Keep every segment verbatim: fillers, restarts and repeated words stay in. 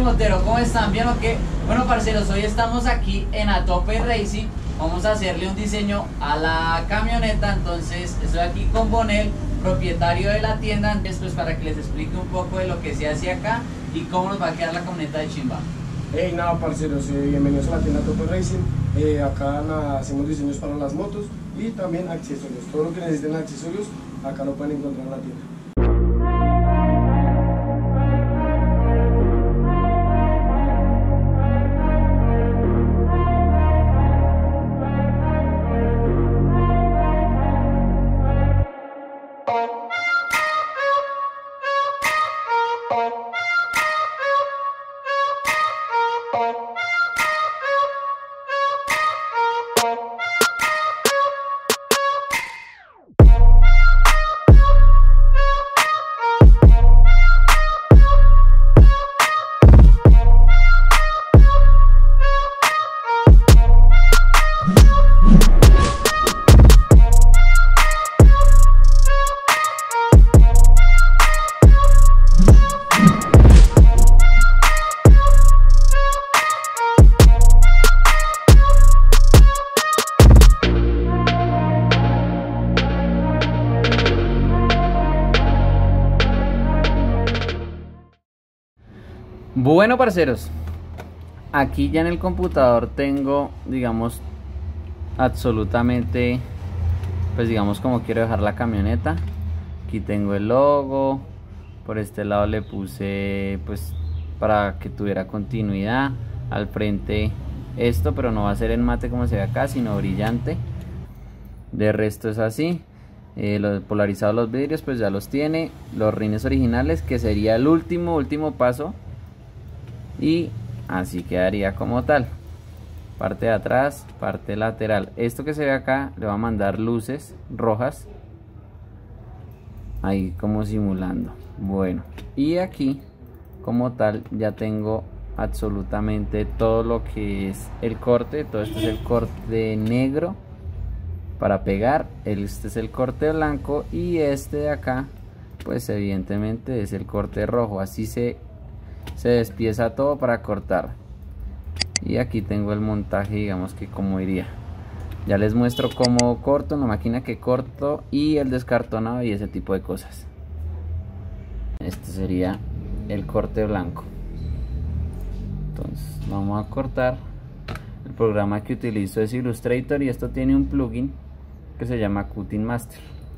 Motero, ¿cómo están? ¿Bien o qué? Bueno, parceros, hoy estamos aquí en Atope Racing. Vamos a hacerle un diseño a la camioneta. Entonces estoy aquí con Bonel, propietario de la tienda, antes pues para que les explique un poco de lo que se hace acá y cómo nos va a quedar la camioneta de chimba. Hey, nada, parceros, eh, bienvenidos a la tienda Atope Racing. Eh, acá nada, hacemos diseños para las motos y también accesorios. Todo lo que necesiten accesorios, acá lo pueden encontrar en la tienda. Bueno, parceros, aquí ya en el computador tengo, digamos, absolutamente, pues digamos como quiero dejar la camioneta. Aquí tengo el logo, por este lado le puse pues para que tuviera continuidad, al frente esto, pero no va a ser en mate como se ve acá, sino brillante. De resto es así. Eh, los polarizados, los vidrios pues ya los tiene, los rines originales, que sería el último último paso. Y así quedaría como tal, parte de atrás, parte lateral. Esto que se ve acá le va a mandar luces rojas ahí como simulando. Bueno, y aquí como tal ya tengo absolutamente todo lo que es el corte. Todo esto es el corte negro para pegar, este es el corte blanco y este de acá pues evidentemente es el corte rojo. Así se se despieza todo para cortar. Y aquí tengo el montaje, digamos que como iría. Ya les muestro cómo corto en la máquina, que corto, y el descartonado y ese tipo de cosas. Este sería el corte blanco. Entonces vamos a cortar. El programa que utilizo es Illustrator y esto tiene un plugin que se llama Cutting Master.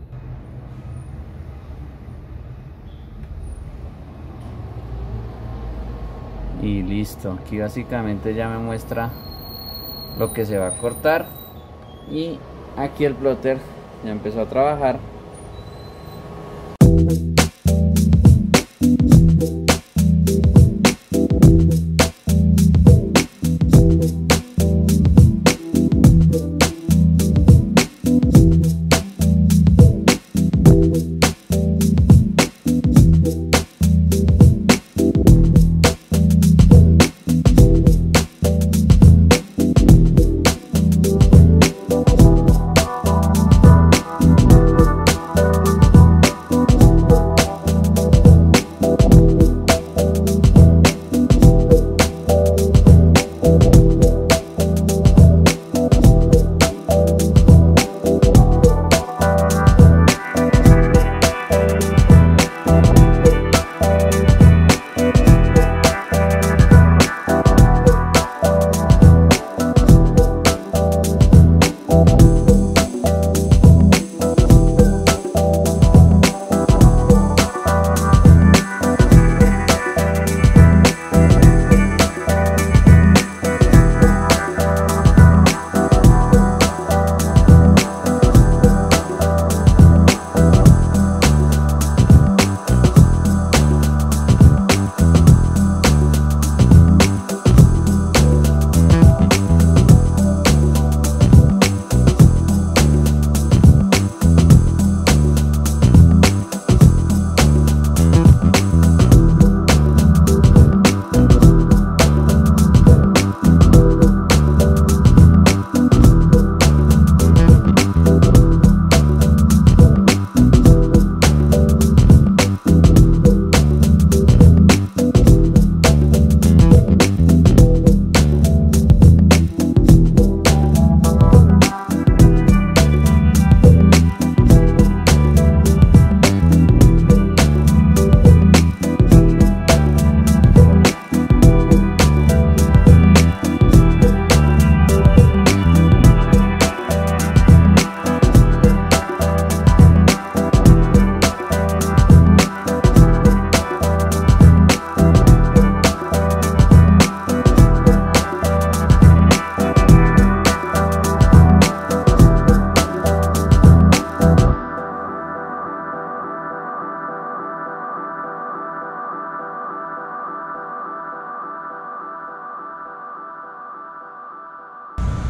Y listo, aquí básicamente ya me muestra lo que se va a cortar. Y aquí el plotter ya empezó a trabajar.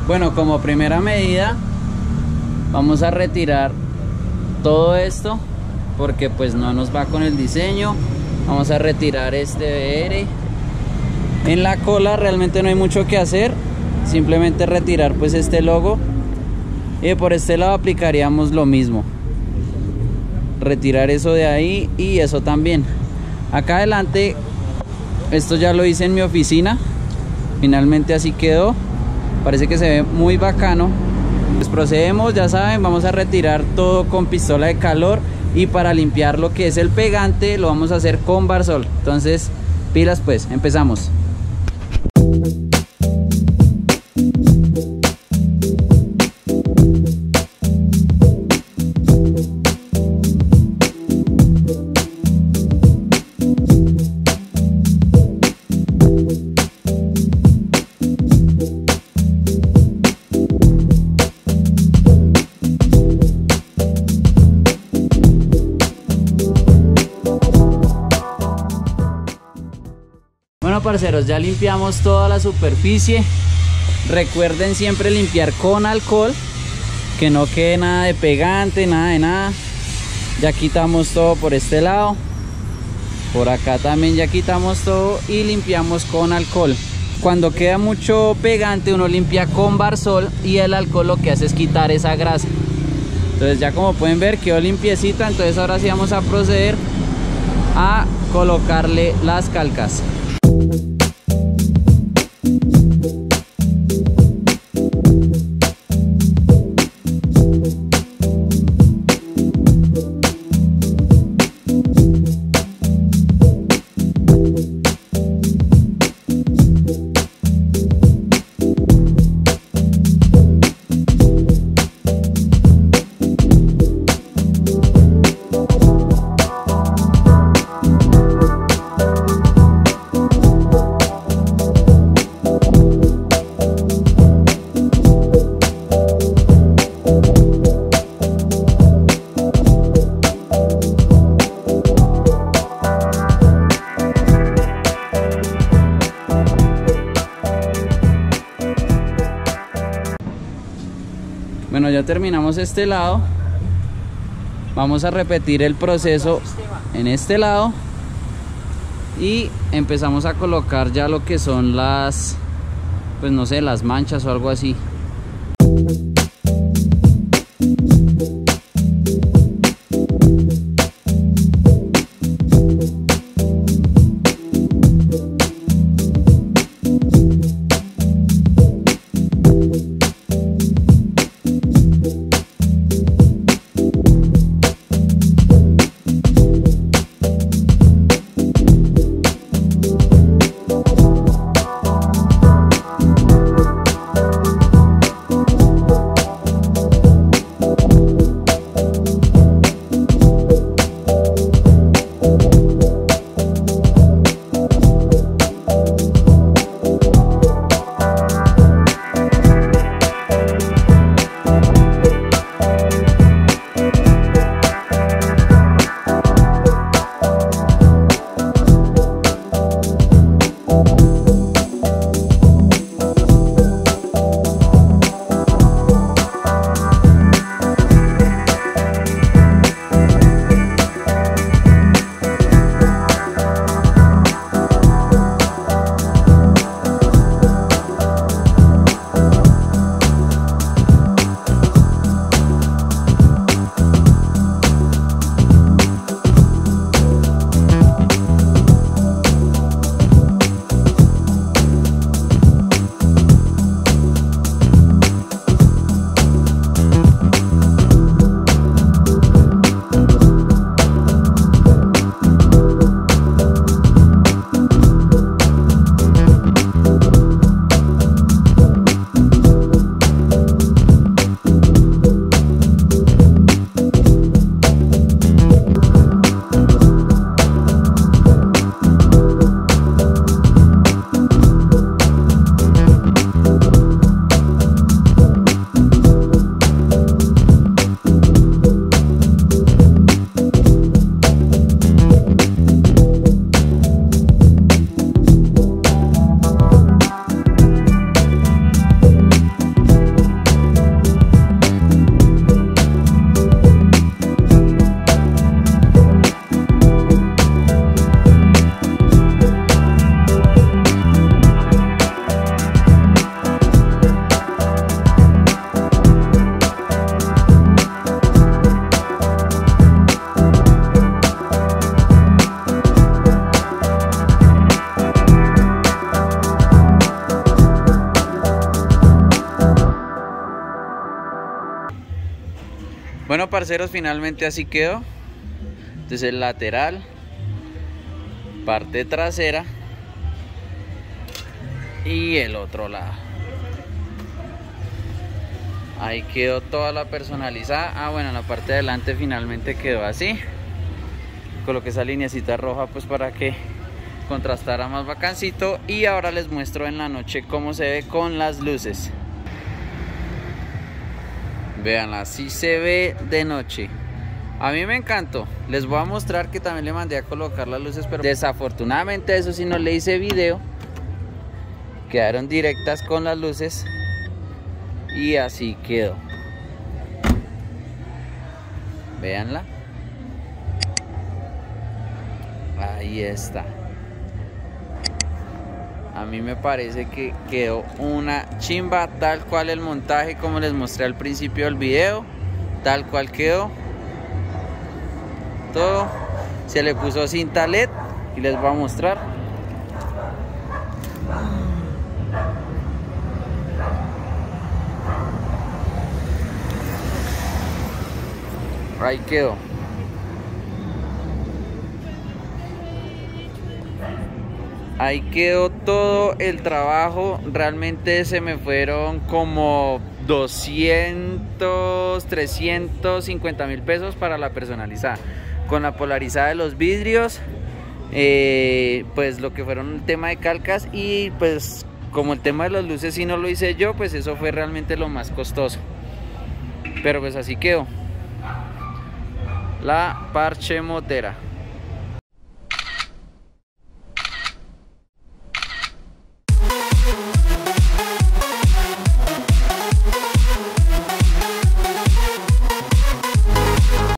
Bueno, como primera medida vamos a retirar todo esto porque pues no nos va con el diseño. Vamos a retirar este B R. En la cola realmente no hay mucho que hacer, simplemente retirar pues este logo, y por este lado aplicaríamos lo mismo, retirar eso de ahí y eso también. Acá adelante, esto ya lo hice en mi oficina, finalmente así quedó, parece que se ve muy bacano. Pues procedemos, ya saben, vamos a retirar todo con pistola de calor, y para limpiar lo que es el pegante lo vamos a hacer con Barsol. Entonces pilas pues, empezamos. Bueno, parceros, ya limpiamos toda la superficie. Recuerden siempre limpiar con alcohol, que no quede nada de pegante, nada de nada. Ya quitamos todo por este lado, por acá también ya quitamos todo y limpiamos con alcohol. Cuando queda mucho pegante uno limpia con Barsol, y el alcohol lo que hace es quitar esa grasa. Entonces ya como pueden ver quedó limpiecita. Entonces ahora sí vamos a proceder a colocarle las calcas. Bueno, ya terminamos este lado. Vamos a repetir el proceso en este lado y empezamos a colocar ya lo que son las, pues no sé, las manchas o algo así. Bueno, parceros, finalmente así quedó. Entonces el lateral, parte trasera y el otro lado. Ahí quedó toda la personalizada. Ah, bueno, en la parte de adelante finalmente quedó así. Coloqué esa lineacita roja pues para que contrastara más bacancito. Y ahora les muestro en la noche cómo se ve con las luces. Vean, así se ve de noche. A mí me encantó. Les voy a mostrar que también le mandé a colocar las luces, pero desafortunadamente eso sí no le hice video. Quedaron directas con las luces. Y así quedó. Véanla. Ahí está. A mí me parece que quedó una chimba, tal cual el montaje como les mostré al principio del video. Tal cual quedó. Todo. Se le puso cinta L E D y les voy a mostrar. Ahí quedó. Ahí quedó todo el trabajo. Realmente se me fueron como doscientos, trescientos cincuenta mil pesos para la personalizada. Con la polarizada de los vidrios, eh, pues lo que fueron el tema de calcas, y pues como el tema de las luces si no lo hice yo, pues eso fue realmente lo más costoso. Pero pues así quedó la parche motera.